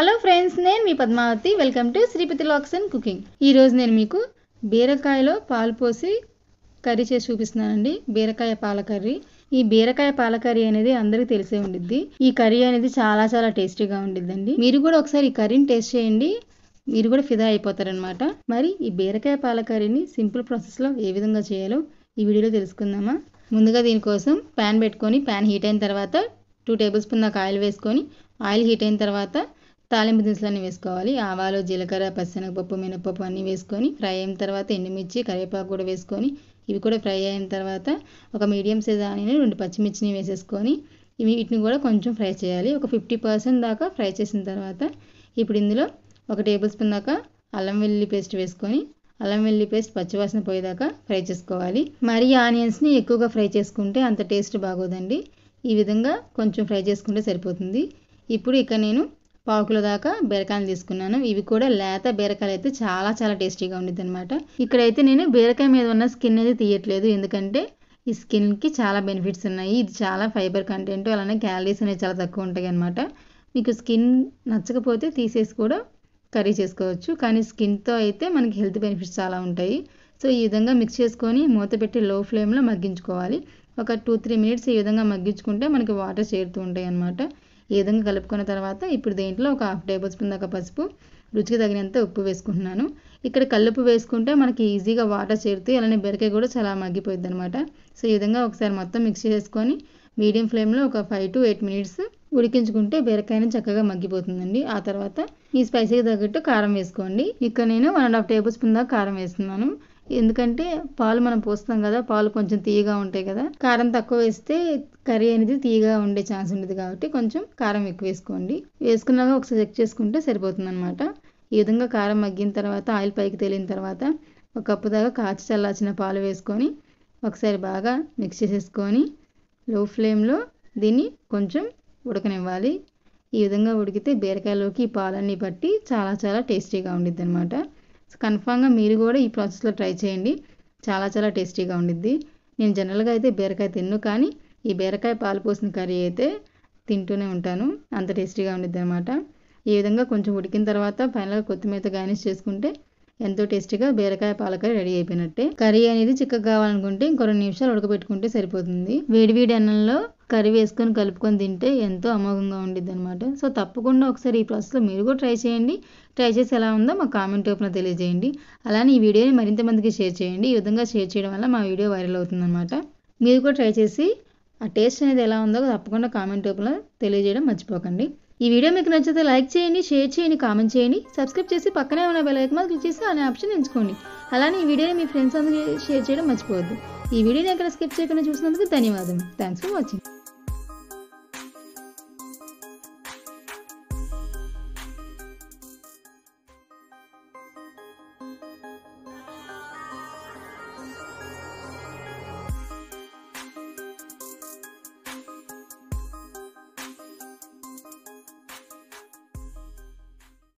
Hello friends, నేను మీ Padmavathi. Welcome to Sripathi లాక్స్ అండ్ కుకింగ్. ఈరోజు నేను మీకు బీరకాయలో పాలు పోసి కర్రీ చేసి చూపిస్తున్నానండి. బీరకాయ పాల కర్రీ. ఈ బీరకాయ పాల కర్రీ అనేది అందరికీ తెలిసే ఉండిద్ది. ఈ కర్రీ అనేది చాలా చాలా టేస్టీగా ఉండిద్దండి. మీరు కూడా ఒకసారి ఈ కర్రీని టేస్ట్ చేయండి, మీరు కూడా ఫిదా అయిపోతారనమాట. మరి ఈ బీరకాయ పాల కర్రీని సింపుల్ ప్రాసెస్లో ఏ విధంగా చేయాలో ఈ వీడియోలో తెలుసుకుందామా. ముందుగా దీనికోసం ప్యాన్ పెట్టుకొని, ప్యాన్ హీట్ అయిన తర్వాత 2 టేబుల్ స్పూన్ దాకా ఆయిల్ వేసుకొని, ఆయిల్ హీట్ అయిన తర్వాత తాలింపు దినుసులన్నీ వేసుకోవాలి. ఆవాలు, జీలకర్ర, పచ్చిశనగపప్పు, మినపప్పు అన్నీ వేసుకొని ఫ్రై అయిన తర్వాత ఎండుమిర్చి, కరివేపాకు కూడా వేసుకొని ఇవి కూడా ఫ్రై అయిన తర్వాత ఒక మీడియం సైజ్ ఆనియన్, 2 పచ్చిమిర్చిని వేసేసుకొని వీటిని కూడా కొంచెం ఫ్రై చేయాలి. ఒక 50% దాకా ఫ్రై చేసిన తర్వాత ఇప్పుడు ఇందులో 1 టేబుల్ స్పూన్ దాకా అల్లం వెల్లుల్లి పేస్ట్ వేసుకొని అల్లం వెల్లుల్లి పేస్ట్ పచ్చివాసన పోయేదాకా ఫ్రై చేసుకోవాలి. మరి ఆనియన్స్ని ఎక్కువగా ఫ్రై చేసుకుంటే అంత టేస్ట్ బాగోదండి. ఈ విధంగా కొంచెం ఫ్రై చేసుకుంటే సరిపోతుంది. ఇప్పుడు ఇక నేను 1/2 కిలో దాకా బీరకాయలు తీసుకున్నాను. ఇవి కూడా లేత బీరకాయలు అయితే చాలా చాలా టేస్టీగా ఉండిద్ది అనమాట. ఇక్కడైతే నేను బీరకాయ మీద ఉన్న స్కిన్ అయితే తీయట్లేదు, ఎందుకంటే ఈ స్కిన్కి చాలా బెనిఫిట్స్ ఉన్నాయి. ఇది చాలా ఫైబర్ కంటెంట్, అలానే క్యాలరీస్ అనేవి చాలా తక్కువ ఉంటాయి అనమాట. మీకు స్కిన్ నచ్చకపోతే తీసేసి కూడా కర్రీ చేసుకోవచ్చు, కానీ స్కిన్తో అయితే మనకి హెల్త్ బెనిఫిట్స్ చాలా ఉంటాయి. సో ఈ విధంగా మిక్స్ చేసుకొని మూత పెట్టి లో ఫ్లేమ్లో మగ్గించుకోవాలి. ఒక 2-3 మినిట్స్ ఈ విధంగా మగ్గించుకుంటే మనకి వాటర్ చేరుతూ ఉంటాయి అన్నమాట. ఈ విధంగా కలుపుకున్న తర్వాత ఇప్పుడు దీంట్లో ఒక 1/2 టేబుల్ స్పూన్ దాకా పసుపు, రుచికి తగినంత ఉప్పు వేసుకుంటున్నాను. ఇక్కడ కల్లుప్పు వేసుకుంటే మనకి ఈజీగా వాటర్ చేరుతాయి, అలానే బీరకాయ కూడా చాలా మగ్గిపోయింది అనమాట. సో ఈ విధంగా ఒకసారి మొత్తం మిక్స్ చేసుకొని మీడియం ఫ్లేమ్లో ఒక 5 to 8 మినిట్స్ ఉడికించుకుంటే బీరకాయని చక్కగా మగ్గిపోతుందండి. ఆ తర్వాత ఈ స్పైసీకి తగ్గట్టు కారం వేసుకోండి. ఇక్కడ నేను 1.5 టేబుల్ స్పూన్ దాకా కారం వేస్తున్నాను, ఎందుకంటే పాలు మనం పోస్తాం కదా, పాలు కొంచెం తీయగా ఉంటాయి కదా. కారం తక్కువ వేస్తే కర్రీ అనేది తీయగా ఉండే ఛాన్స్ ఉంటుంది, కాబట్టి కొంచెం కారం ఎక్కువ వేసుకోండి. వేసుకున్నాక ఒకసారి చెక్ చేసుకుంటే సరిపోతుంది అనమాట. ఈ విధంగా కారం మగ్గిన తర్వాత ఆయిల్ పైకి తేలిన తర్వాత 1 కప్పు దాకా కాచి చల్లార్చిన పాలు వేసుకొని ఒకసారి బాగా మిక్స్ చేసేసుకొని లో ఫ్లేమ్లో దీన్ని కొంచెం ఉడకనివ్వాలి. ఈ విధంగా ఉడికితే బీరకాయలోకి ఈ పాలన్నీ పట్టి చాలా చాలా టేస్టీగా ఉండిద్ది అనమాట. కన్ఫామ్గా మీరు కూడా ఈ ప్రాసెస్లో ట్రై చేయండి, చాలా చాలా టేస్టీగా ఉండిద్ది. నేను జనరల్గా అయితే బీరకాయ తిన్ను, కానీ ఈ బీరకాయ పాలు పోసిన కర్రీ అయితే తింటూనే ఉంటాను, అంత టేస్టీగా ఉండిద్ది అనమాట. ఈ విధంగా కొంచెం ఉడికిన తర్వాత ఫైనల్గా కొత్తిమీరతో గార్నిష్ చేసుకుంటే ఎంతో టేస్టీగా బీరకాయ పాల కర్రీ రెడీ అయిపోయినట్టే. కర్రీ అనేది చిక్కగా కావాలనుకుంటే ఇంకో 2 నిమిషాలు ఉడకబెట్టుకుంటే సరిపోతుంది. వేడివేడి అన్నంలో కర్రీ వేసుకొని కలుపుకొని తింటే ఎంతో అమోఘంగా ఉండిద్ది అనమాట. సో తప్పకుండా ఒకసారి ఈ ప్రాసెస్లో మీరు కూడా ట్రై చేయండి. ట్రై చేసి ఎలా ఉందో మా కామెంట్ రూపంలో తెలియజేయండి. అలానే ఈ వీడియోని మరింత మందికి షేర్ చేయండి. ఈ విధంగా షేర్ చేయడం వల్ల మా వీడియో వైరల్ అవుతుంది అనమాట. మీరు కూడా ట్రై చేసి ఆ టేస్ట్ అనేది ఎలా ఉందో తప్పకుండా కామెంట్ రూపంలో తెలియజేయడం మర్చిపోకండి. ఈ వీడియో మీకు నచ్చితే లైక్ చేయండి, షేర్ చేయండి, కామెంట్ చేయండి, సబ్స్క్రైబ్ చేసి పక్కనే ఉన్న బెల్ ఐకాన్ క్లిక్ చేసి అనే ఆప్షన్ ఎంచుకోండి. అలానే ఈ వీడియోని మీ ఫ్రెండ్స్ అందరికీ షేర్ చేయడం మర్చిపోవద్దు. ఈ వీడియోని ఎక్కడ స్కిప్ చేయకుండా చూసినందుకు ధన్యవాదాలు. Thanks for watching.